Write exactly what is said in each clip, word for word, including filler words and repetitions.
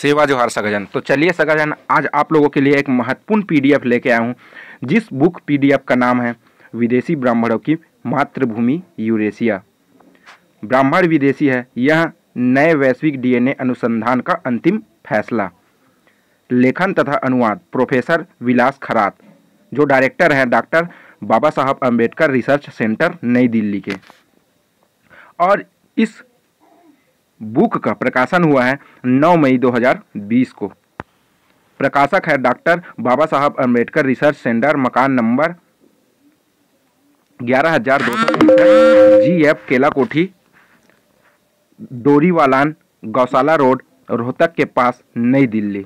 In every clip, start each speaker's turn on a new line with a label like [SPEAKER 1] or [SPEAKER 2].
[SPEAKER 1] सेवा जोहार सगाजन। तो चलिए सगाजन, आज आप लोगों के लिए एक महत्वपूर्ण पीडीएफ लेके आया हूँ, जिस बुक पीडीएफ का नाम है विदेशी ब्राह्मणों की मातृभूमि यूरेशिया। ब्राह्मण विदेशी है, यह नए वैश्विक डीएनए अनुसंधान का अंतिम फैसला। लेखन तथा अनुवाद प्रोफेसर विलास खरात, जो डायरेक्टर हैं doctor Baba Saheb Ambedkar research centre नई दिल्ली के। और इस बुक का प्रकाशन हुआ है नौ मई दो हज़ार बीस को। प्रकाशक है doctor Baba Saheb Ambedkar research centre, मकान नंबर ग्यारह हजार दो सौ जी एफ केला कोठी, डोरीवालान, गौशाला रोड, रोहतक के पास, नई दिल्ली।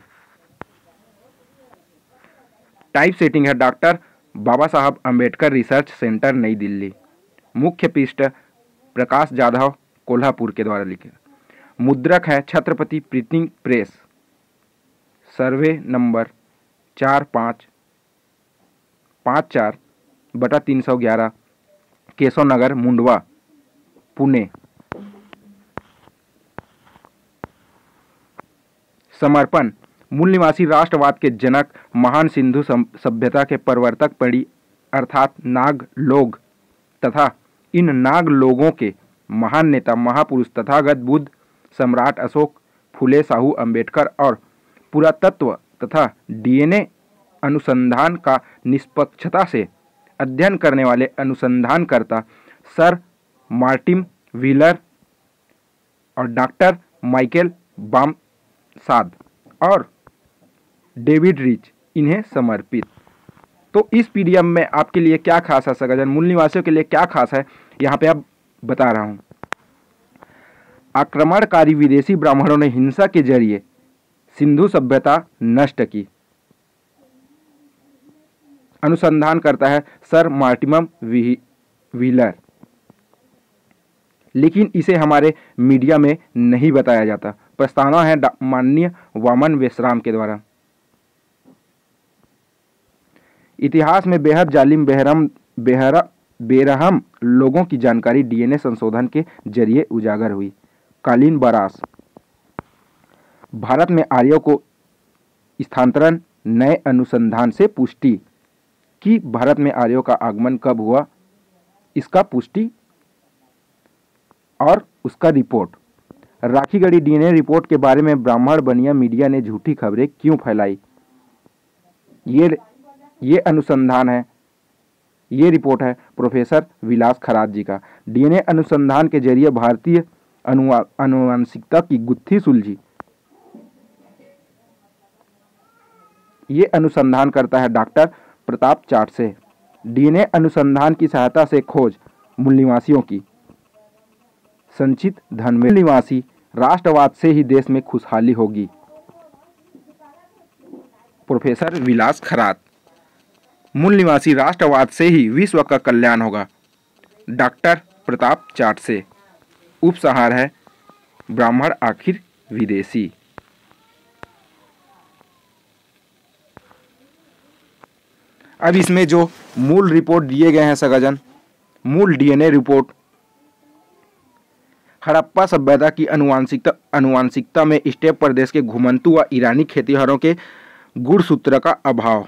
[SPEAKER 1] टाइप सेटिंग है doctor Baba Saheb Ambedkar research centre नई दिल्ली। मुख्य पृष्ठ प्रकाश जाधव कोल्हापुर के द्वारा लिखे। मुद्रक है Chhatrapati printing press. Survey number चार पाँच पाँच चार बटा तीन सौ ग्यारह, केशव नगर, मुंडवा, पुणे। समर्पण मूल निवासी राष्ट्रवाद के जनक, महान सिंधु सभ्यता के प्रवर्तक पड़ी अर्थात नाग लोग तथा इन नाग लोगों के महान नेता महापुरुष तथागत बुद्ध, सम्राट अशोक, फुले शाहू अम्बेडकर और पुरातत्व तथा डीएनए अनुसंधान का निष्पक्षता से अध्ययन करने वाले अनुसंधानकर्ता सर मार्टिन व्हीलर और डॉक्टर माइकल बामसाद और डेविड रिच, इन्हें समर्पित। तो इस पीडीएफ में आपके लिए क्या खास है सगाजन, मूल निवासियों के लिए क्या खास है, यहाँ पे आप बता रहा हूँ। आक्रमणकारी विदेशी ब्राह्मणों ने हिंसा के जरिए सिंधु सभ्यता नष्ट की। अनुसंधान करता है सर मार्टिन व्हीलर, लेकिन इसे हमारे मीडिया में नहीं बताया जाता। प्रस्तावना है माननीय वामन वेशराम के द्वारा। इतिहास में बेहद जालिम बेहरम बेहरा बेरहम लोगों की जानकारी डीएनए संशोधन के जरिए उजागर हुई। कालीन बरास। भारत में आर्यों को स्थानांतरण नए अनुसंधान से पुष्टि कि भारत में आर्यों का आगमन कब हुआ, इसका पुष्टि और उसका report. Rakhi Garhi DNA report के बारे में ब्राह्मण बनिया मीडिया ने झूठी खबरें क्यों फैलाई। ये ये अनुसंधान है, ये रिपोर्ट है प्रोफेसर विलास खरात जी का। डीएनए अनुसंधान के जरिए भारतीय आनुवंशिकता की गुत्थी सुलझी। ये अनुसंधान करता है डॉक्टर प्रताप चाट से। डीएनए अनुसंधान की सहायता से खोज मूल निवासियों की संचित धन में निवासी राष्ट्रवाद से ही देश में खुशहाली होगी। प्रोफेसर विलास खरात। मूल निवासी राष्ट्रवाद से ही विश्व का कल्याण होगा, डॉक्टर प्रताप चाट से। उपसंहार है ब्राह्मण आखिर विदेशी। अब इसमें जो मूल रिपोर्ट दिए गए हैं सगाजन, मूल डीएनए रिपोर्ट हड़प्पा सभ्यता की अनुवांशिकता अनुवांशिकता में स्टेप प्रदेश के घुमंतु व ईरानी खेतिहरों के गुणसूत्र का अभाव।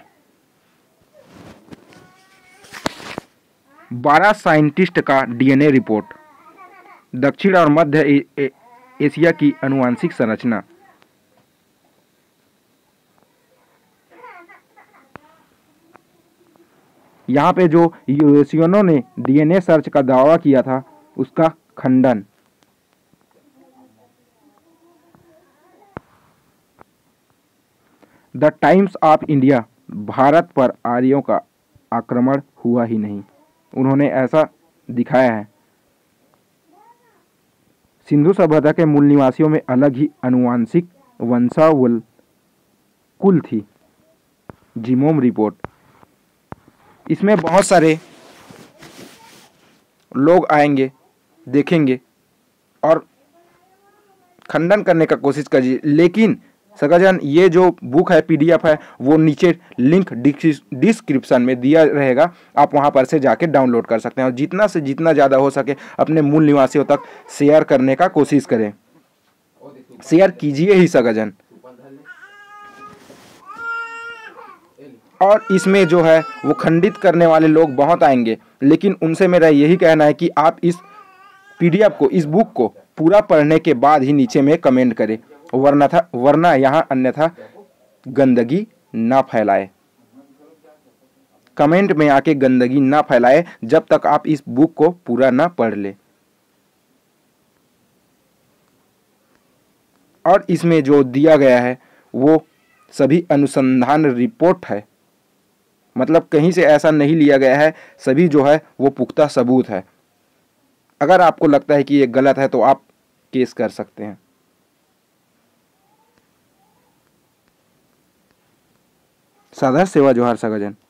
[SPEAKER 1] बारह साइंटिस्ट का डीएनए रिपोर्ट। दक्षिण और मध्य ए, ए, एशिया की अनुवांशिक संरचना। यहाँ पे जो यूरेशियनों ने डीएनए सर्च का दावा किया था, उसका खंडन। The Times of India. भारत पर आर्यों का आक्रमण हुआ ही नहीं, उन्होंने ऐसा दिखाया है। सिंधु सभ्यता के मूल निवासियों में अलग ही अनुवांशिक वंशावल कुल थी। Genome report. इसमें बहुत सारे लोग आएंगे, देखेंगे और खंडन करने का कोशिश करिए, लेकिन सगाजन ये जो बुक है पीडीएफ है वो नीचे लिंक डिस्क्रिप्शन में दिया रहेगा, आप वहाँ पर से जाके डाउनलोड कर सकते हैं। और जितना से जितना ज़्यादा हो सके अपने मूल निवासियों तक शेयर करने का कोशिश करें। शेयर कीजिए ही सगाजन। और इसमें जो है वो खंडित करने वाले लोग बहुत आएंगे, लेकिन उनसे मेरा यही कहना है कि आप इस पीडीएफ को, इस बुक को पूरा पढ़ने के बाद ही नीचे में कमेंट करें, वरना था वरना यहाँ अन्यथा गंदगी ना फैलाए। कमेंट में आके गंदगी ना फैलाए जब तक आप इस बुक को पूरा ना पढ़ ले। और इसमें जो दिया गया है वो सभी अनुसंधान रिपोर्ट है, मतलब कहीं से ऐसा नहीं लिया गया है, सभी जो है वो पुख्ता सबूत है। अगर आपको लगता है कि ये गलत है तो आप केस कर सकते हैं। सादर सेवा जोहार सगजन।